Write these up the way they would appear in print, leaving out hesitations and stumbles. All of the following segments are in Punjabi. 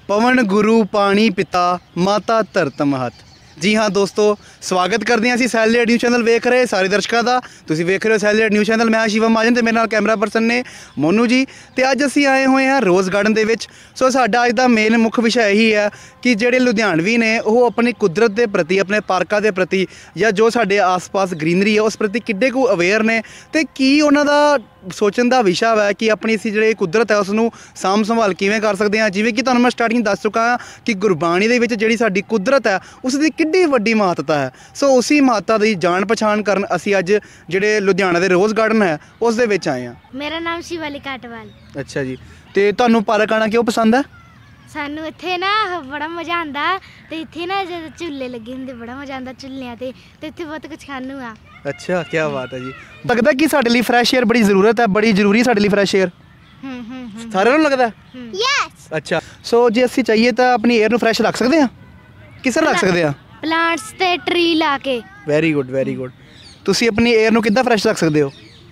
पवन गुरु पानी पिता माता धरत महत। जी हाँ दोस्तों, स्वागत करते हैं ਅਸੀਂ ਸੈਲੇਡ ਨਿਊਜ਼ ਚੈਨਲ ਵੇਖ ਰਹੇ ਸਾਰੇ ਦਰਸ਼ਕਾਂ ਦਾ। ਤੁਸੀਂ ਵੇਖ ਰਹੇ ਹੋ ਸੈਲੇਡ ਨਿਊਜ਼ ਚੈਨਲ। ਮੈਂ ਸ਼ਿਵਮ ਮਹਾਜਨ ਤੇ ਮੇਰੇ ਨਾਲ ਕੈਮਰਾ ਪਰਸਨ ਨੇ ਮੋਨੂ ਜੀ। ਤੇ ਅੱਜ ਅਸੀਂ ਆਏ ਹੋਏ ਹਾਂ ਰੋਜ਼ ਗਾਰਡਨ ਦੇ ਵਿੱਚ। ਸੋ ਸਾਡਾ ਅੱਜ ਦਾ ਮੇਨ ਮੁੱਖ ਵਿਸ਼ਾ ਇਹੀ ਹੈ ਕਿ ਜਿਹੜੇ ਲੁਧਿਆਣਵੀ ਨੇ ਉਹ ਆਪਣੀ ਕੁਦਰਤ ਦੇ ਪ੍ਰਤੀ, ਆਪਣੇ ਪਾਰਕਾਂ ਦੇ ਪ੍ਰਤੀ ਜਾਂ ਜੋ ਸਾਡੇ ਆਸ-ਪਾਸ ਗ੍ਰੀਨਰੀ ਹੈ ਉਸ ਪ੍ਰਤੀ ਕਿੱਡੇ ਕੁ ਅਵੇਅਰ ਨੇ ਤੇ ਕੀ ਉਹਨਾਂ ਦਾ ਸੋਚਣ ਦਾ ਵਿਸ਼ਾ ਹੈ ਕਿ ਆਪਣੀ ਅਸੀਂ ਜਿਹੜੇ ਕੁਦਰਤ ਹੈ ਉਸ ਨੂੰ ਸਾਂਭ ਸੰਭਾਲ ਕਿਵੇਂ ਕਰ ਸਕਦੇ ਹਾਂ। ਜਿਵੇਂ ਕਿ ਤੁਹਾਨੂੰ ਮੈਂ ਸਟਾਰਟਿੰਗ ਦੱਸ ਚੁੱਕਾ ਹਾਂ ਕਿ ਗੁਰਬਾਣੀ ਦੇ ਵਿੱਚ ਜਿਹੜੀ ਸਾਡੀ ਕੁਦਰਤ ਹੈ ਉਸ ਦੀ ਕਿੱਡੀ ਵੱਡੀ ਮਹੱਤਤਾ ਹੈ। ਸੋ ਉसी ਮਹੱਤਤਾ ਦੀ ਜਾਣ ਪਛਾਣ ਕਰਨ ਅਸੀਂ ਅੱਜ ਜਿਹੜੇ ਲੁਧਿਆਣਾ ਦੇ ਰੋਜ਼ ਗਾਰਡਨ ਹੈ ਉਸ ਦੇ ਵਿੱਚ ਆਏ ਹਾਂ। ਮੇਰਾ ਨਾਮ ਸ਼ਿਵਾਲੀ ਕਾਟਵਾਲ। ਅੱਛਾ ਜੀ, ਤੇ ਤੁਹਾਨੂੰ ਪਾਰਕ ਆਉਣਾ ਕਿਉਂ ਪਸੰਦ ਹੈ? ਸਾਨੂੰ ਇੱਥੇ ਨਾ ਬੜਾ ਮਜ਼ਾ ਆਉਂਦਾ ਤੇ ਇੱਥੇ ਨਾ ਜਦੋਂ ਝੂਲੇ ਲੱਗੇ ਹੁੰਦੇ ਬੜਾ ਮਜ਼ਾ ਆਉਂਦਾ ਝੂਲਿਆਂ ਤੇ ਇੱਥੇ ਬਹੁਤ ਕੁਝ ਖਾਣ ਨੂੰ ਆ। ਅੱਛਾ, ਕੀ ਬਾਤ ਹੈ ਜੀ। ਲੱਗਦਾ ਕਿ ਸਾਡੇ ਲਈ ਫਰੈਸ਼ ਏਅਰ ਬੜੀ ਜ਼ਰੂਰਤ ਹੈ, ਬੜੀ ਜ਼ਰੂਰੀ ਹੈ ਸਾਡੇ ਲਈ ਫਰੈਸ਼ ਏਅਰ। ਸਾਰਿਆਂ ਨੂੰ ਲੱਗਦਾ? ਯੈਸ। ਅੱਛਾ, ਸੋ ਜੇ ਅਸੀਂ ਚਾਹੀਏ ਤਾਂ ਆਪਣੀ ਏਅਰ ਨੂੰ ਫਰੈਸ਼ ਰੱਖ ਸਕਦੇ ਹਾਂ? ਕਿਸ ਤਰ੍ਹਾਂ ਰੱਖ ਸਕਦੇ ਹਾਂ? ਪਲਾਂਟਸ ਤੇ ਟਰੀ ਲਾ ਕੇ। Very good, very good. ਤੁਸੀਂ ਆਪਣੀ ਏਅਰ ਨੂੰ ਕਿੱਦਾਂ ਫਰੈਸ਼ ਰੱਖ ਸਕਦੇ ਹੋ?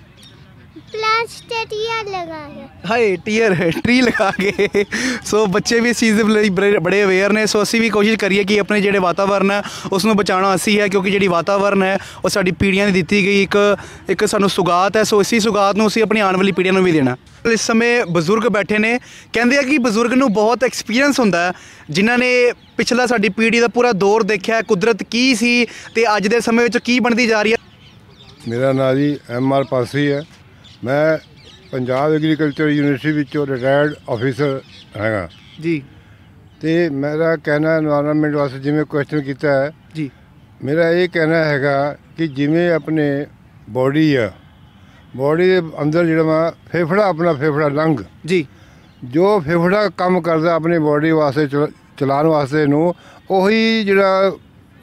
ਪਲਾਂਟਸ ਤੇ ਟੀਅਰ ਲਗਾ ਕੇ। ਹਾਏ, ਟਰੀ ਲਗਾ ਕੇ। ਸੋ ਬੱਚੇ ਵੀ ਇਸ ਚੀਜ਼ ਦੇ ਲਈ ਬੜੇ ਅਵੇਅਰ ਨੇ। ਸੋ ਅਸੀਂ ਵੀ ਕੋਸ਼ਿਸ਼ ਕਰੀਏ ਕਿ ਆਪਣੇ ਜਿਹੜੇ ਵਾਤਾਵਰਨ ਹੈ ਉਸ ਨੂੰ ਬਚਾਉਣਾ ਅਸੀਂ ਹੈ, ਕਿਉਂਕਿ ਜਿਹੜੀ ਵਾਤਾਵਰਨ ਹੈ ਉਹ ਸਾਡੀ ਪੀੜ੍ਹੀਆਂ ਦੀ ਦਿੱਤੀ ਗਈ ਇੱਕ ਸਾਨੂੰ ਸੁਗਾਤ ਹੈ। ਸੋ ਇਸੀ ਸੁਗਾਤ ਨੂੰ ਅਸੀਂ ਆਪਣੀ ਆਉਣ ਵਾਲੀ ਪੀੜ੍ਹੀਆਂ ਨੂੰ ਵੀ ਦੇਣਾ। ਇਸ ਸਮੇਂ ਬਜ਼ੁਰਗ ਬੈਠੇ ਨੇ, ਕਹਿੰਦੇ ਆ ਕਿ ਬਜ਼ੁਰਗ ਨੂੰ ਬਹੁਤ ਐਕਸਪੀਰੀਅੰਸ ਹੁੰਦਾ ਹੈ, ਜਿਨ੍ਹਾਂ ਨੇ ਪਿਛਲਾ ਸਾਡੀ ਪੀੜ੍ਹੀ ਦਾ ਪੂਰਾ ਦੌਰ ਦੇਖਿਆ, ਕੁਦਰਤ ਕੀ ਸੀ ਤੇ ਅੱਜ ਦੇ ਸਮੇਂ ਵਿੱਚ ਕੀ ਬਣਦੀ ਜਾ ਰਹੀ ਹੈ। ਮੇਰਾ ਨਾਂ ਜੀ MR ਪਾਸੀ ਹੈ। ਮੈਂ ਪੰਜਾਬ ਐਗਰੀਕਲਚਰ ਯੂਨੀਵਰਸਿਟੀ ਵਿੱਚੋਂ ਰਿਟਾਇਰਡ ਆਫਿਸਰ ਹੈਗਾ ਜੀ। ਅਤੇ ਮੇਰਾ ਕਹਿਣਾ ਇਨਵਾਇਰਨਮੈਂਟ ਵਾਸਤੇ ਜਿਵੇਂ ਕੁਐਸਚਨ ਕੀਤਾ ਹੈ ਜੀ, ਮੇਰਾ ਇਹ ਕਹਿਣਾ ਹੈਗਾ ਕਿ ਜਿਵੇਂ ਆਪਣੇ ਬੋਡੀ ਆ, ਬੋਡੀ ਦੇ ਅੰਦਰ ਜਿਹੜਾ ਵਾ ਫੇਫੜਾ, ਆਪਣਾ ਫੇਫੜਾ ਲੰਗ ਜੀ, ਜੋ ਫੇਫੜਾ ਕੰਮ ਕਰਦਾ ਆਪਣੀ ਬੋਡੀ ਵਾਸਤੇ ਚਲਾਉਣ ਵਾਸਤੇ ਨੂੰ, ਉਹੀ ਜਿਹੜਾ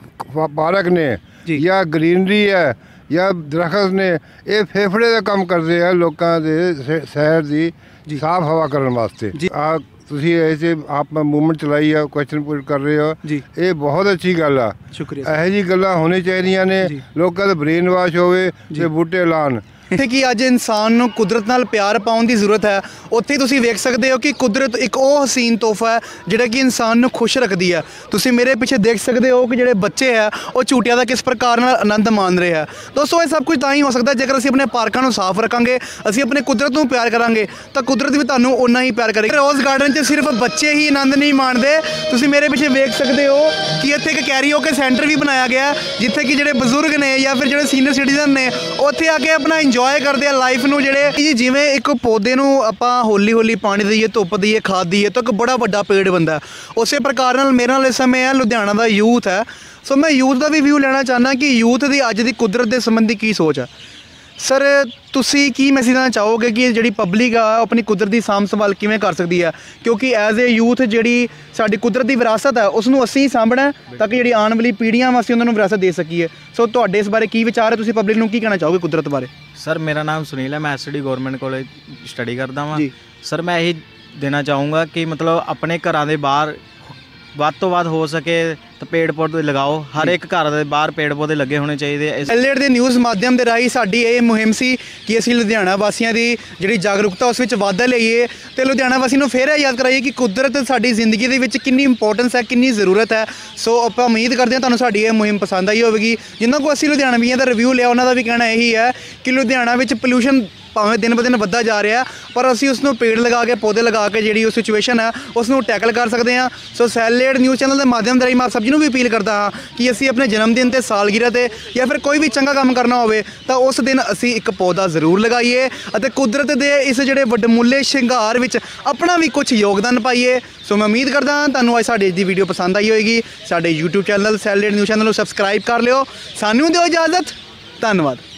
ਪਾਰਕ ਨੇ ਜਾਂ ਗਰੀਨਰੀ ਹੈ ਜਾਂ ਦਰਖਤ ਨੇ, ਇਹ ਫੇਫੜੇ ਦਾ ਕੰਮ ਕਰਦੇ ਆ ਲੋਕਾਂ ਦੇ ਸ਼ਹਿਰ ਦੀ ਸਾਫ਼ ਹਵਾ ਕਰਨ ਵਾਸਤੇ। ਆ ਤੁਸੀਂ ਐਸੇ ਆਪ ਮੂਵਮੈਂਟ ਚਲਾਈ ਆ, ਕੁਐਸਚਨ ਪੁੱਟ ਕਰ ਰਹੇ ਹੋ ਜੀ, ਇਹ ਬਹੁਤ ਅੱਛੀ ਗੱਲ ਆ। ਸ਼ੁਕਰੀਆ। ਇਹੋ ਜਿਹੀ ਗੱਲਾਂ ਹੋਣੀ ਚਾਹੀਦੀਆਂ ਨੇ, ਲੋਕਾਂ ਦਾ ਬ੍ਰੇਨ ਵਾਸ਼ ਹੋਵੇ ਤੇ ਬੂਟੇ ਲਾਉਣ। ਇੱਥੇ ਕਿ ਅੱਜ ਇਨਸਾਨ ਨੂੰ ਕੁਦਰਤ ਨਾਲ ਪਿਆਰ ਪਾਉਣ ਦੀ ਜ਼ਰੂਰਤ ਹੈ, ਉੱਥੇ ਤੁਸੀਂ ਵੇਖ ਸਕਦੇ ਹੋ ਕਿ ਕੁਦਰਤ ਇੱਕ ਉਹ ਹਸੀਨ ਤੋਹਫਾ ਹੈ ਜਿਹੜਾ ਕਿ ਇਨਸਾਨ ਨੂੰ ਖੁਸ਼ ਰੱਖਦੀ ਹੈ। ਤੁਸੀਂ ਮੇਰੇ ਪਿੱਛੇ ਦੇਖ ਸਕਦੇ ਹੋ ਕਿ ਜਿਹੜੇ ਬੱਚੇ ਹੈ ਉਹ ਝੂਟਿਆਂ ਦਾ ਕਿਸ ਪ੍ਰਕਾਰ ਨਾਲ ਆਨੰਦ ਮਾਣ ਰਹੇ ਹੈ। ਦੋਸਤੋ, ਇਹ ਸਭ ਕੁਝ ਤਾਂ ਹੀ ਹੋ ਸਕਦਾ ਜੇਕਰ ਅਸੀਂ ਆਪਣੇ ਪਾਰਕਾਂ ਨੂੰ ਸਾਫ਼ ਰੱਖਾਂਗੇ, ਅਸੀਂ ਆਪਣੇ ਕੁਦਰਤ ਨੂੰ ਪਿਆਰ ਕਰਾਂਗੇ ਤਾਂ ਕੁਦਰਤ ਵੀ ਤੁਹਾਨੂੰ ਓਨਾ ਹੀ ਪਿਆਰ ਕਰੇਗੀ। ਰੋਜ਼ ਗਾਰਡਨ 'ਚ ਸਿਰਫ ਬੱਚੇ ਹੀ ਆਨੰਦ ਨਹੀਂ ਮਾਣਦੇ, ਤੁਸੀਂ ਮੇਰੇ ਪਿੱਛੇ ਵੇਖ ਸਕਦੇ ਹੋ ਕਿ ਇੱਥੇ ਇੱਕ ਕੈਰੀਓਕੇ ਸੈਂਟਰ ਵੀ ਬਣਾਇਆ ਗਿਆ ਜਿੱਥੇ ਕਿ ਜਿਹੜੇ ਬਜ਼ੁਰਗ ਨੇ ਜਾਂ ਫਿਰ ਜਿਹੜੇ ਸੀਨੀਅਰ ਸਿਟੀਜ਼ਨ ਨੇ ਉੱਥੇ ਆ ਕੇ ਆਪਣਾ ਇੰਜੋਏ ਕਰਦੇ ਆ ਲਾਈਫ ਨੂੰ। ਜਿਹੜੇ ਜਿਵੇਂ ਇੱਕ ਪੌਦੇ ਨੂੰ ਆਪਾਂ ਹੌਲੀ ਹੌਲੀ ਪਾਣੀ ਦਈਏ, ਧੁੱਪ ਦਈਏ, ਖਾਦ ਦਈਏ ਤਾਂ ਇੱਕ ਬੜਾ ਵੱਡਾ ਪੇੜ ਬਣਦਾ, ਉਸੇ ਪ੍ਰਕਾਰ ਨਾਲ ਮੇਰੇ ਨਾਲ ਇਸ ਸਮੇਂ ਹੈ ਲੁਧਿਆਣਾ ਦਾ ਯੂਥ ਹੈ। ਸੋ ਮੈਂ ਯੂਥ ਦਾ ਵੀ ਵਿਊ ਲੈਣਾ ਚਾਹੁੰਦਾ ਕਿ ਯੂਥ ਦੀ ਅੱਜ ਦੀ ਕੁਦਰਤ ਦੇ ਸੰਬੰਧੀ ਕੀ ਸੋਚ ਹੈ। ਸਰ, ਤੁਸੀਂ ਕੀ ਮੈਸੇਜ ਦੇਣਾ ਚਾਹੋਗੇ ਕਿ ਜਿਹੜੀ ਪਬਲਿਕ ਆ ਆਪਣੀ ਕੁਦਰਤ ਦੀ ਸਾਂਭ ਸੰਭਾਲ ਕਿਵੇਂ ਕਰ ਸਕਦੀ ਹੈ, ਕਿਉਂਕਿ ਐਜ਼ ਏ ਯੂਥ ਜਿਹੜੀ ਸਾਡੀ ਕੁਦਰਤ ਦੀ ਵਿਰਾਸਤ ਹੈ ਉਸ ਨੂੰ ਅਸੀਂ ਸਾਂਭਣਾ ਤਾਂ ਕਿ ਜਿਹੜੀ ਆਉਣ ਵਾਲੀ ਪੀੜ੍ਹੀਆਂ ਵਾਸਤੇ ਉਹਨਾਂ ਨੂੰ ਵਿਰਾਸਤ ਦੇ ਸਕੀਏ। ਸੋ ਤੁਹਾਡੇ ਇਸ ਬਾਰੇ ਕੀ ਵਿਚਾਰ ਹੈ, ਤੁਸੀਂ ਪਬਲਿਕ ਨੂੰ ਕੀ ਕਹਿਣਾ ਚਾਹੋਗੇ ਕੁਦਰਤ ਬਾਰੇ? ਸਰ, ਮੇਰਾ ਨਾਮ ਸੁਨੀਲ ਹੈ, ਮੈਂ SD ਗਵਰਨਮੈਂਟ ਕਾਲਜ ਸਟੱਡੀ ਕਰਦਾ ਵਾਂ। ਸਰ, ਮੈਂ ਇਹੀ ਦੇਣਾ ਚਾਹੂँਗਾ ਕਿ ਮਤਲਬ ਆਪਣੇ ਘਰਾਂ ਦੇ ਬਾਹਰ ਵੱਧ ਤੋਂ ਵੱਧ ਹੋ ਸਕੇ ਤਾਂ ਪੇੜ ਪੌਦੇ ਲਗਾਓ। ਹਰ ਇੱਕ ਘਰ ਦੇ ਬਾਹਰ ਪੇੜ ਪੌਦੇ ਲੱਗੇ ਹੋਣੇ ਚਾਹੀਦੇ। ਸੈਲੇਡ ਦੇ ਨਿਊਜ਼ ਮਾਧਿਅਮ ਦੇ ਰਾਹੀਂ ਸਾਡੀ ਇਹ ਮੁਹਿੰਮ ਸੀ ਕਿ ਅਸੀਂ ਲੁਧਿਆਣਾ ਵਾਸੀਆਂ ਦੀ ਜਿਹੜੀ ਜਾਗਰੂਕਤਾ ਉਸ ਵਿੱਚ ਵਾਧਾ ਲਈਏ ਅਤੇ ਲੁਧਿਆਣਾ ਵਾਸੀ ਨੂੰ ਫਿਰ ਇਹ ਯਾਦ ਕਰਾਈਏ ਕਿ ਕੁਦਰਤ ਸਾਡੀ ਜ਼ਿੰਦਗੀ ਦੇ ਵਿੱਚ ਕਿੰਨੀ ਇੰਪੋਰਟੈਂਸ ਹੈ, ਕਿੰਨੀ ਜ਼ਰੂਰਤ ਹੈ। ਸੋ ਆਪਾਂ ਉਮੀਦ ਕਰਦੇ ਹਾਂ ਤੁਹਾਨੂੰ ਸਾਡੀ ਇਹ ਮੁਹਿੰਮ ਪਸੰਦ ਆਈ ਹੋਵੇਗੀ। ਜਿਨ੍ਹਾਂ ਕੋਲ ਅਸੀਂ ਲੁਧਿਆਣਵੀਆਂ ਦਾ ਰਿਵਿਊ ਲਿਆ ਉਹਨਾਂ ਦਾ ਵੀ ਕਹਿਣਾ ਇਹੀ ਹੈ ਕਿ ਲੁਧਿਆਣਾ ਵਿੱਚ ਪੋਲਿਊਸ਼ਨ ਭਾਵੇਂ ਦਿਨ ਬ ਦਿਨ ਵੱਧਦਾ ਜਾ ਰਿਹਾ, ਪਰ ਅਸੀਂ ਉਸ ਨੂੰ ਪੇੜ ਲਗਾ ਕੇ, ਪੌਦੇ ਲਗਾ ਕੇ ਜਿਹੜੀ ਉਹ ਸਿਚੁਏਸ਼ਨ ਹੈ ਉਸ ਨੂੰ ਟੈਕਲ ਕਰ ਸਕਦੇ ਹਾਂ। ਸੋ ਸੈਲੇਡ ਨਿਊਜ਼ ਚੈਨਲ ਦੇ ਮਾਧਿਅਮ ਦੇ ਰਾਹੀਂ ਮੈਂ ਸਭ ਨੂੰ ਵੀ ਅਪੀਲ ਕਰਦਾ ਹਾਂ ਕਿ ਅਸੀਂ ਆਪਣੇ ਜਨਮ ਦਿਨ 'ਤੇ, ਸਾਲਗਿਰਾ 'ਤੇ ਜਾਂ ਫਿਰ ਕੋਈ ਵੀ ਚੰਗਾ ਕੰਮ ਕਰਨਾ ਹੋਵੇ ਤਾਂ ਉਸ ਦਿਨ ਅਸੀਂ ਇੱਕ ਪੌਦਾ ਜ਼ਰੂਰ ਲਗਾਈਏ ਅਤੇ ਕੁਦਰਤ ਦੇ ਇਸ ਜਿਹੜੇ ਵੱਡਮੁੱਲੇ ਸ਼ਿੰਗਾਰ ਵਿੱਚ ਆਪਣਾ ਵੀ ਕੁਝ ਯੋਗਦਾਨ ਪਾਈਏ। ਸੋ ਮੈਂ ਉਮੀਦ ਕਰਦਾ ਹਾਂ ਤੁਹਾਨੂੰ ਅੱਜ ਸਾਡੀ ਦੀ ਵੀਡੀਓ ਪਸੰਦ ਆਈ ਹੋਏਗੀ। ਸਾਡੇ YouTube channel salad news channel ਨੂੰ ਸਬਸਕ੍ਰਾਈਬ ਕਰ ਲਿਓ। ਸਾਨੂੰ ਦਿਓ ਇਜਾਜ਼ਤ। ਧੰਨਵਾਦ।